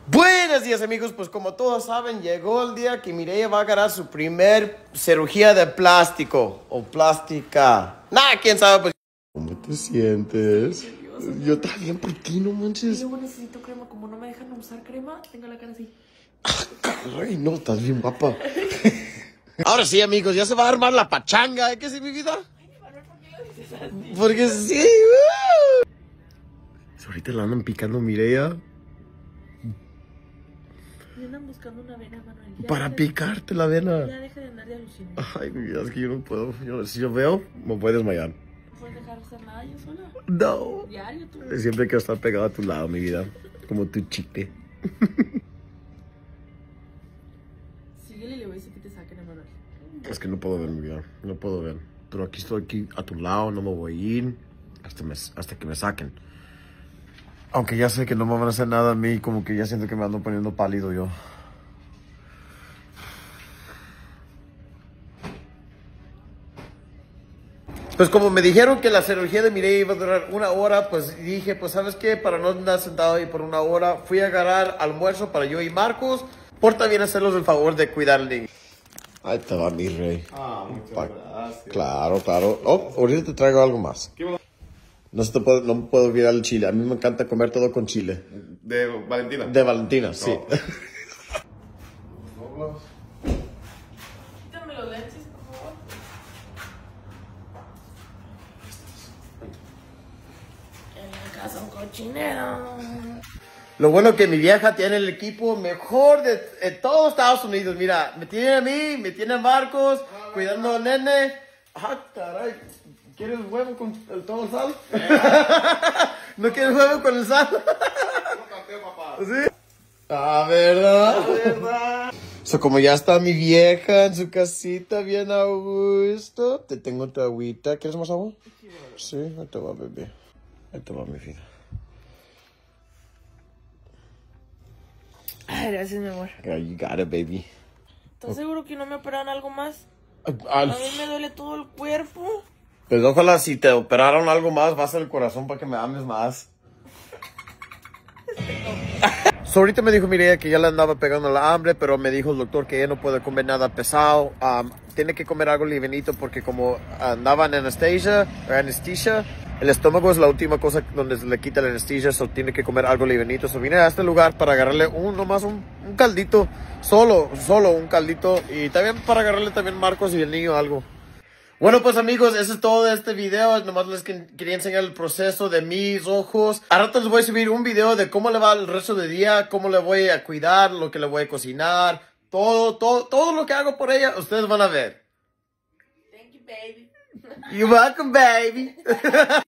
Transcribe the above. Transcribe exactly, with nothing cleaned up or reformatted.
Buenos días amigos, pues como todos saben, llegó el día que Mireia va a ganar su primer cirugía de plástico o plástica. Nah, quién sabe, pues. ¿Cómo te sientes? Yo también, ¿por qué no manches? Yo necesito crema, como no me dejan usar crema, tengo la cara así. Ay, no, estás bien guapa. Ahora sí amigos, ya se va a armar la pachanga, ¿eh? ¿Qué es mi vida? Ay, Manuel, ¿por qué lo dices así? Porque sí, uh. Ahorita la andan picando Mireia. Me andan buscando una vena, Manuel. Ya Para deja picarte la vena. de, ya deja de andar de alucinante. Ay, mi vida, es que yo no puedo. Yo- si yo veo, me voy a desmayar. No puedes dejar de hacer nada yo sola. No. Diario tú. Siempre quiero estar pegado a tu lado, mi vida. Como tu chicle. Síguele y le voy a decir que te saquen a Manuel. Es que no puedo ver, mi vida. No puedo ver. Pero aquí estoy aquí a tu lado, no me voy a ir hasta, me- hasta que me saquen. Aunque ya sé que no me van a hacer nada a mí, como que ya siento que me ando poniendo pálido yo. Pues como me dijeron que la cirugía de Mireia iba a durar una hora, pues dije, pues ¿sabes qué? Para no andar sentado ahí por una hora, fui a agarrar almuerzo para yo y Marcos. Porta bien hacerlos el favor de cuidarle. Ahí te va mi rey. Ah, muchas Pa- gracias. Claro, claro. Oh, ahorita te traigo algo más. ¿Qué va? No se te puede, no me puedo olvidar el chile. A mí me encanta comer todo con chile. De Valentina. De Valentina, sí. No. Quítame los lentes, por favor. En la casa un cochinero. Lo bueno que mi vieja tiene el equipo mejor de, de todos Estados Unidos. Mira, me tiene a mí, me tiene a Marcos, cuidando al nene. Ah, caray. ¿Quieres huevo con el todo el sal? ¿No quieres huevo con el sal? ¿Sí? Ah, ¿verdad? ¿Verdad? So, como ya está mi vieja en su casita, bien a gusto, te tengo tu agüita. ¿Quieres más agua? Sí, ahí te va, bebé. Ahí te va, mi vida. Ay, gracias, mi amor. Yeah, you got it, baby. ¿Estás seguro que no me operaron algo más? Ah, A mí me duele todo el cuerpo. Pues ojalá si te operaron algo más, va a ser el corazón para que me ames más. So, ahorita me dijo Mireia que ya le andaba pegando la hambre, pero me dijo el doctor que ella no puede comer nada pesado. Um, tiene que comer algo livianito porque como andaba en anestesia, anestesia, el estómago es la última cosa donde se le quita la anestesia, so tiene que comer algo livianito. So vine a este lugar para agarrarle un, nomás un, un caldito, solo, solo un caldito. Y también para agarrarle también Marcos y el niño algo. Bueno, pues amigos, eso es todo de este video. Nomás les que- quería enseñar el proceso de mis ojos. A rato les voy a subir un video de cómo le va el resto del día, cómo le voy a cuidar, lo que le voy a cocinar, todo, todo, todo lo que hago por ella, ustedes van a ver. Thank you, baby. You're welcome, baby.